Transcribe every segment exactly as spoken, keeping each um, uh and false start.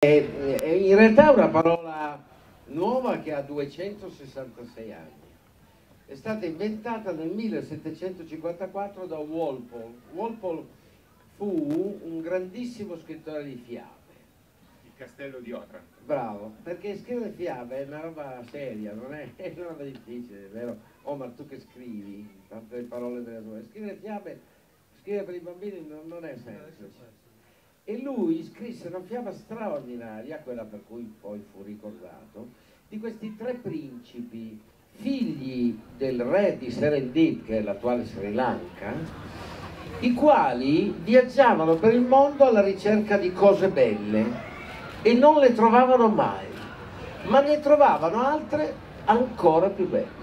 In realtà è una parola nuova che ha duecentosessantasei anni. È stata inventata nel millesettecentocinquantaquattro da Walpole. Walpole fu un grandissimo scrittore di fiabe. Il castello di Otranto. Bravo, perché scrivere fiabe è una roba seria, non è, è una roba difficile, vero? Oh, ma tu che scrivi, tante parole delle tue. Scrivere fiabe, scrivere per i bambini non, non è semplice. E lui scrisse una fiaba straordinaria, quella per cui poi fu ricordato, di questi tre principi, figli del re di Serendip, che è l'attuale Sri Lanka, i quali viaggiavano per il mondo alla ricerca di cose belle e non le trovavano mai, ma ne trovavano altre ancora più belle.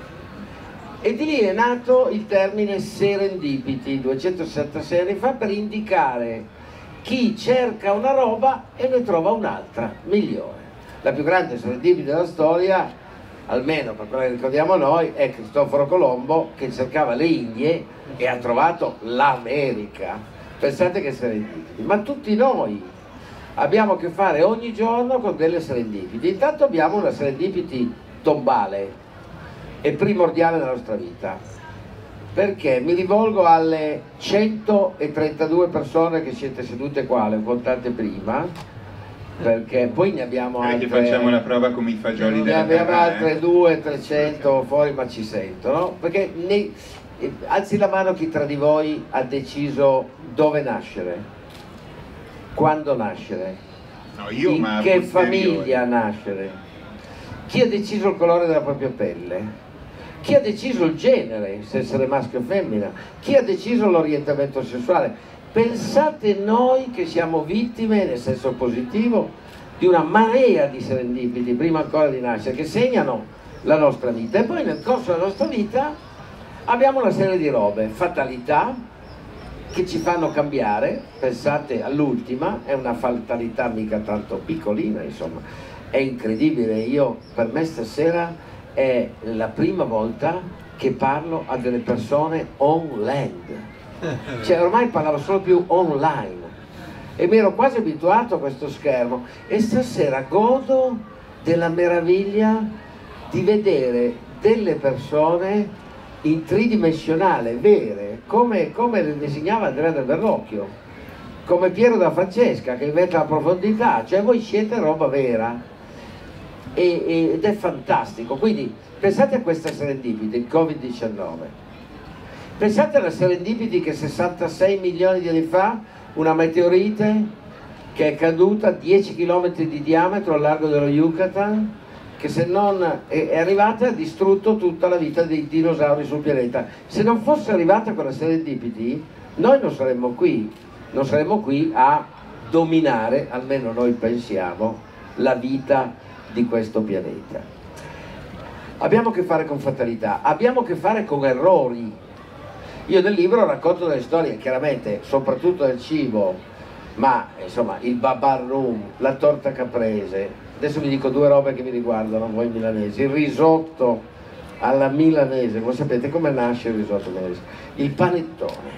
E di lì è nato il termine serendipity duecentosessantasei anni fa, per indicare chi cerca una roba e ne trova un'altra migliore. La più grande serendipity della storia, almeno per quella che ricordiamo noi, è Cristoforo Colombo, che cercava le Indie e ha trovato l'America. Pensate che serendipity. Ma tutti noi abbiamo a che fare ogni giorno con delle serendipity. Intanto abbiamo una serendipity tombale e primordiale nella nostra vita, perché mi rivolgo alle centotrentadue persone che siete sedute qua, le ho contate prima, perché poi ne abbiamo perché altre, facciamo la prova come i fagioli della ne abbiamo terra, altre eh? due trecento fuori, ma ci sentono, perché ne, alzi la mano chi tra di voi ha deciso dove nascere, quando nascere, no, io, in ma che posteriore. famiglia nascere, chi ha deciso il colore della propria pelle, chi ha deciso il genere, se essere maschio o femmina, chi ha deciso l'orientamento sessuale. Pensate noi che siamo vittime, nel senso positivo, di una marea di serendipiti, prima ancora di nascere, che segnano la nostra vita. E poi nel corso della nostra vita abbiamo una serie di robe, fatalità, che ci fanno cambiare. Pensate all'ultima, è una fatalità mica tanto piccolina, insomma, è incredibile. Io, per me stasera, è la prima volta che parlo a delle persone on land, cioè ormai parlavo solo più online e mi ero quasi abituato a questo schermo, e stasera godo della meraviglia di vedere delle persone in tridimensionale, vere, come, come le disegnava Andrea Del Verrocchio, come Piero da Francesca, che inventa la profondità, cioè voi siete roba vera. E, ed è fantastico. Quindi pensate a questa serendipity, il covid diciannove, pensate alla serendipity che sessantasei milioni di anni fa una meteorite che è caduta a dieci chilometri di diametro al largo dello Yucatan, che se non è, è arrivata e ha distrutto tutta la vita dei dinosauri sul pianeta. Se non fosse arrivata quella serendipity, noi non saremmo qui, non saremmo qui a dominare, almeno noi pensiamo, la vita di questo pianeta. Abbiamo a che fare con fatalità, abbiamo a che fare con errori. Io nel libro racconto delle storie, chiaramente, soprattutto del cibo, ma insomma il babarrum, la torta caprese, adesso vi dico due robe che vi riguardano voi milanesi, il risotto alla milanese, voi sapete come nasce il risotto milanese? Il panettone,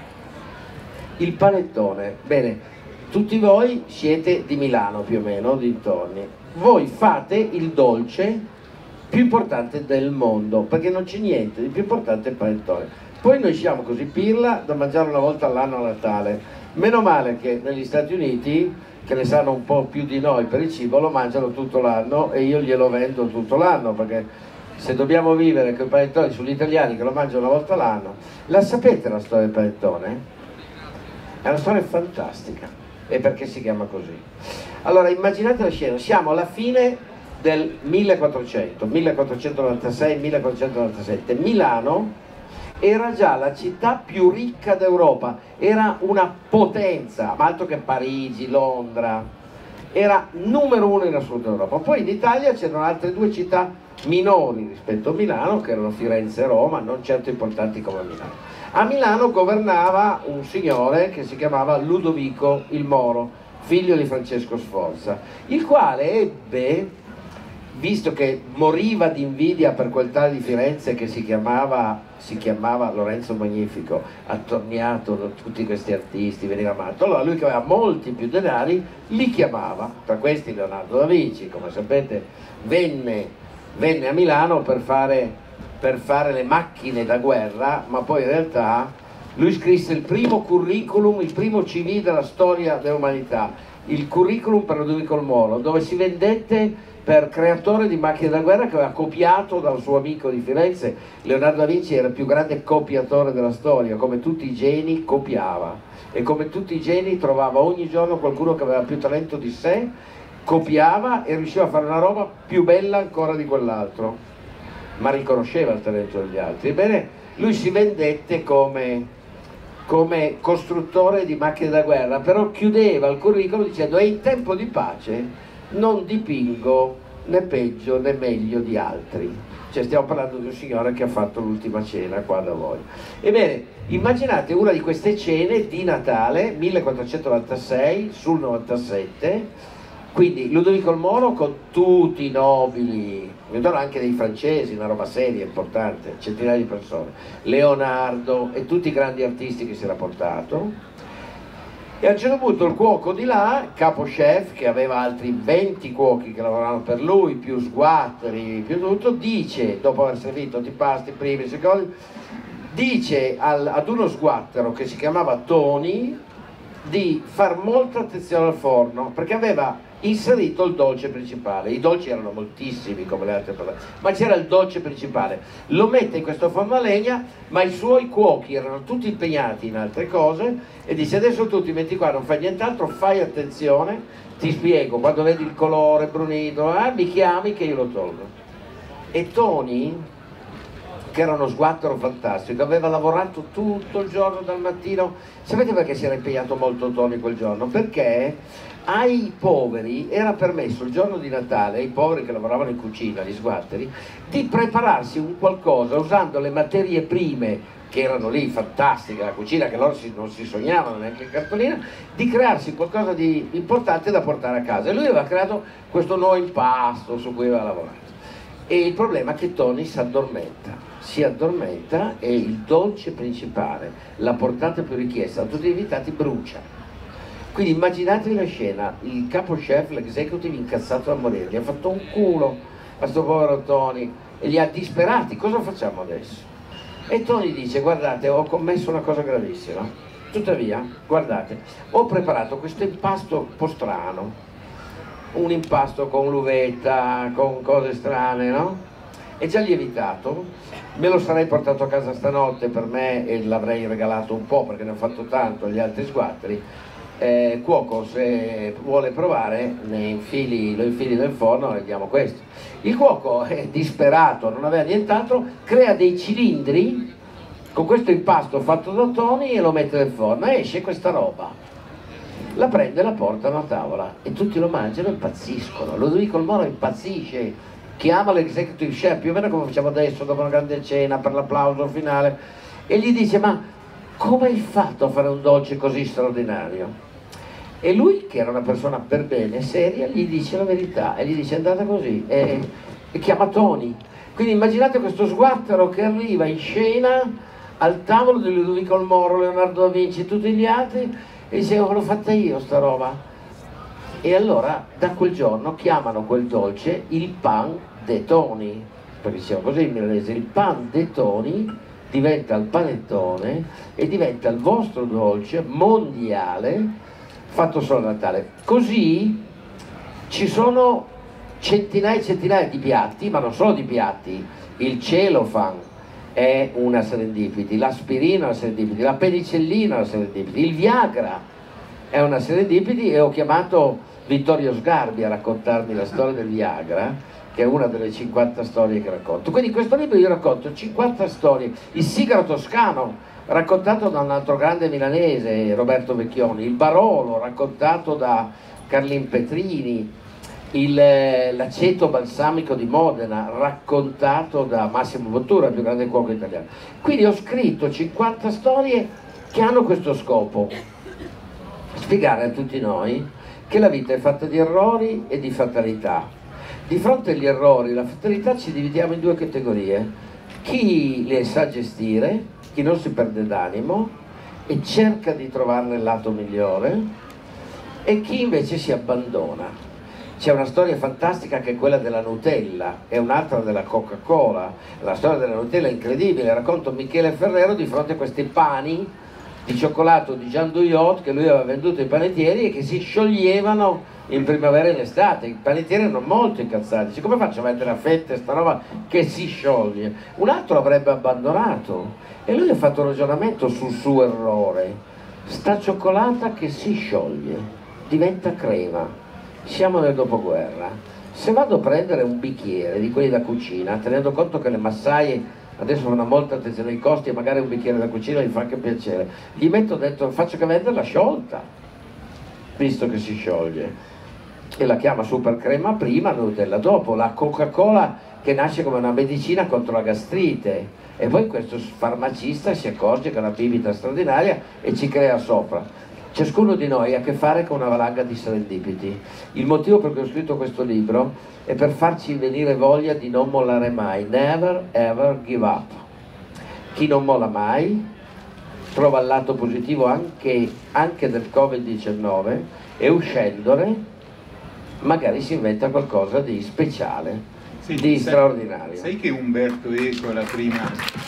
il panettone, bene, tutti voi siete di Milano più o meno, dintorni. Voi fate il dolce più importante del mondo, perché non c'è niente di più importante del panettone. Poi noi siamo così pirla da mangiare una volta all'anno a Natale. Meno male che negli Stati Uniti, che ne sanno un po' più di noi per il cibo, lo mangiano tutto l'anno e io glielo vendo tutto l'anno, perché se dobbiamo vivere con i panettoni sugli italiani che lo mangiano una volta all'anno. La sapete la storia del panettone? È una storia fantastica. E perché si chiama così? Allora immaginate la scena, siamo alla fine del millequattrocento, millequattrocentonovantasei millequattrocentonovantasette, Milano era già la città più ricca d'Europa, era una potenza, ma altro che Parigi, Londra, era numero uno in assoluto Europa. Poi in Italia c'erano altre due città minori rispetto a Milano, che erano Firenze e Roma, non certo importanti come Milano. A Milano governava un signore che si chiamava Ludovico il Moro, figlio di Francesco Sforza, il quale ebbe visto che moriva di invidia per quel tale di Firenze che si chiamava, si chiamava Lorenzo Magnifico, attorniato da tutti questi artisti, veniva matto, allora lui che aveva molti più denari li chiamava, tra questi Leonardo da Vinci, come sapete venne, venne a Milano per fare, per fare le macchine da guerra, ma poi in realtà lui scrisse il primo curriculum, il primo C V della storia dell'umanità, il curriculum per Ludovico il Moro, dove si vendette per creatore di macchine da guerra che aveva copiato dal suo amico di Firenze. Leonardo da Vinci era il più grande copiatore della storia, come tutti i geni copiava, e come tutti i geni trovava ogni giorno qualcuno che aveva più talento di sé, copiava e riusciva a fare una roba più bella ancora di quell'altro, ma riconosceva il talento degli altri. Ebbene, lui si vendette come, come costruttore di macchine da guerra, però chiudeva il curriculum dicendo: è in tempo di pace non dipingo né peggio né meglio di altri. Cioè stiamo parlando di un signore che ha fatto l'ultima cena qua da voi. Ebbene, immaginate una di queste cene di Natale millequattrocentonovantasei sul novantasette, quindi Ludovico il Moro con tutti i nobili, anche dei francesi, una roba seria, importante, centinaia di persone, Leonardo e tutti i grandi artisti che si era portato. E a un certo punto il cuoco di là, capo chef, che aveva altri venti cuochi che lavoravano per lui, più sguatteri, più tutto, dice, dopo aver servito tutti i pasti, primi, secondi, dice al, ad uno sguattero che si chiamava Tony di far molta attenzione al forno, perché aveva inserito il dolce principale. I dolci erano moltissimi come le altre persone, ma c'era il dolce principale. Lo mette in questo forno a legna, ma i suoi cuochi erano tutti impegnati in altre cose, e dice: adesso tu ti metti qua, non fai nient'altro, fai attenzione, ti spiego, quando vedi il colore brunito, eh, mi chiami che io lo tolgo. E Tony, che era uno sguattero fantastico, aveva lavorato tutto il giorno dal mattino. Sapete perché si era impegnato molto Tony quel giorno? Perché ai poveri era permesso il giorno di Natale, ai poveri che lavoravano in cucina, gli sguatteri, di prepararsi un qualcosa usando le materie prime che erano lì, fantastiche, la cucina che loro si, non si sognavano neanche in cartolina, di crearsi qualcosa di importante da portare a casa. E lui aveva creato questo nuovo impasto su cui aveva lavorato. E il problema è che Tony si addormenta, si addormenta e il dolce principale, la portata più richiesta, tutti gli invitati, brucia. Quindi immaginatevi la scena, il capo chef, l'executive incazzato da morire, gli ha fatto un culo a sto povero Tony e li ha disperati: cosa facciamo adesso? E Tony dice: guardate, ho commesso una cosa gravissima, tuttavia, guardate, ho preparato questo impasto un po' strano, un impasto con l'uvetta, con cose strane, no? È già lievitato, me lo sarei portato a casa stanotte per me e l'avrei regalato un po', perché ne ho fatto tanto agli altri sguatteri. Eh, cuoco, se vuole provare, ne infili, lo infili nel forno e diamo questo. Il cuoco è disperato, non aveva nient'altro, crea dei cilindri con questo impasto fatto da Tony e lo mette nel forno, e esce questa roba, la prende e la portano a tavola e tutti lo mangiano e impazziscono. Ludovico il Moro impazzisce, chiama l'executive chef, più o meno come facciamo adesso dopo una grande cena per l'applauso finale, e gli dice: ma come hai fatto a fare un dolce così straordinario? E lui, che era una persona per bene, seria, gli dice la verità e gli dice: è andata così, e, e chiama Tony. Quindi immaginate questo sguattero che arriva in scena al tavolo di Ludovico il Moro, Leonardo da Vinci e tutti gli altri, e dice: oh, l'ho fatta io sta roba. E allora da quel giorno chiamano quel dolce il pan de Tony, perché diceva così in milanese: il pan de Tony diventa il panettone e diventa il vostro dolce mondiale fatto solo a Natale. Così ci sono centinaia e centinaia di piatti, ma non solo di piatti. Il cellophane è una serendipity, l'aspirina è una serendipity, la penicillina è una serendipity, il Viagra è una serendipity, e ho chiamato Vittorio Sgarbi a raccontarmi la storia del Viagra, che è una delle cinquanta storie che racconto. Quindi in questo libro io racconto cinquanta storie. Il sigaro toscano, raccontato da un altro grande milanese, Roberto Vecchioni; il Barolo, raccontato da Carlin Petrini; l'aceto balsamico di Modena, raccontato da Massimo Bottura, il più grande cuoco italiano. Quindi ho scritto cinquanta storie che hanno questo scopo: spiegare a tutti noi che la vita è fatta di errori e di fatalità, di fronte agli errori, la fatalità, ci dividiamo in due categorie: chi le sa gestire, chi non si perde d'animo e cerca di trovarne il lato migliore, e chi invece si abbandona. C'è una storia fantastica che è quella della Nutella e un'altra della Coca-Cola. La storia della Nutella è incredibile, racconto Michele Ferrero di fronte a questi pani di cioccolato di Jean Douillot che lui aveva venduto ai panettieri e che si scioglievano in primavera e in estate. I panettieri erano molto incazzati, dice: come faccio a mettere a fette sta roba che si scioglie? Un altro avrebbe abbandonato, e lui ha fatto un ragionamento sul suo errore: sta cioccolata che si scioglie diventa crema. Siamo nel dopoguerra, se vado a prendere un bicchiere di quelli da cucina, tenendo conto che le massaie adesso fanno molta attenzione ai costi e magari un bicchiere da cucina gli fa anche piacere, gli metto dentro, faccio che venderla sciolta, visto che si scioglie, e la chiama super crema prima, Nutella dopo. La Coca-Cola che nasce come una medicina contro la gastrite, e poi questo farmacista si accorge che è una bibita straordinaria e ci crea sopra. Ciascuno di noi ha a che fare con una valanga di serendipiti. Il motivo per cui ho scritto questo libro è per farci venire voglia di non mollare mai. Never ever give up. Chi non molla mai trova il lato positivo anche, anche del covid diciannove, e uscendone magari si inventa qualcosa di speciale, sì, di sai, straordinario. Sai che Umberto Eco, la prima...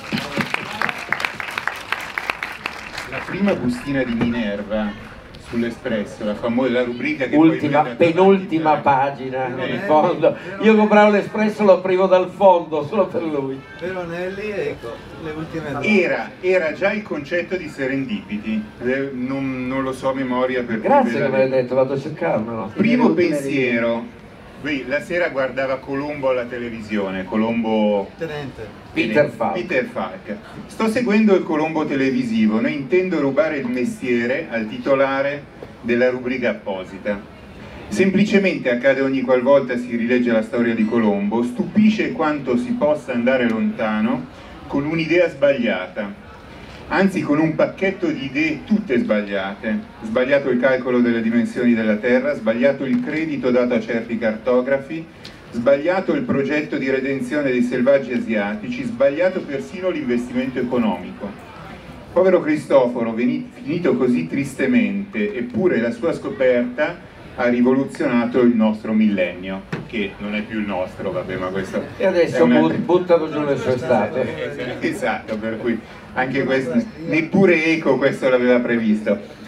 La prima bustina di Minerva sull'Espresso, la famosa la rubrica che ultima, poi penultima pagina in fondo. Io compravo l'Espresso, lo aprivo dal fondo solo per lui. Però Nelly, ecco, le ultime era, era già il concetto di serendipiti, non, non lo so a memoria perché. Grazie che me l'hai detto, vado a cercarmelo. Primo pensiero, lui la sera guardava Colombo alla televisione, Colombo Tenente. Peter Falk. Peter Falk. Sto seguendo il Colombo televisivo, non intendo rubare il mestiere al titolare della rubrica apposita. Semplicemente accade ogni qualvolta si rilegge la storia di Colombo, stupisce quanto si possa andare lontano con un'idea sbagliata, anzi con un pacchetto di idee tutte sbagliate. Sbagliato il calcolo delle dimensioni della Terra, sbagliato il credito dato a certi cartografi, sbagliato il progetto di redenzione dei selvaggi asiatici, sbagliato persino l'investimento economico. Povero Cristoforo, finito così tristemente, eppure la sua scoperta ha rivoluzionato il nostro millennio, che non è più il nostro, vabbè, ma questo... E adesso una... buttano giù le sue statue. Esatto, per cui anche questo, neppure Eco questo l'aveva previsto.